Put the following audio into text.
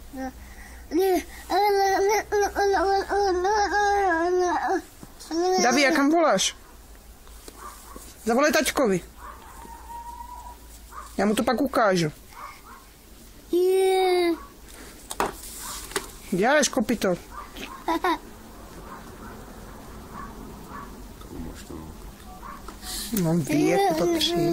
Daví, a kam voláš? Zavolej taťkovi. Já mu to pak ukážu. Děláš, kopito. No, ví, jak to patří.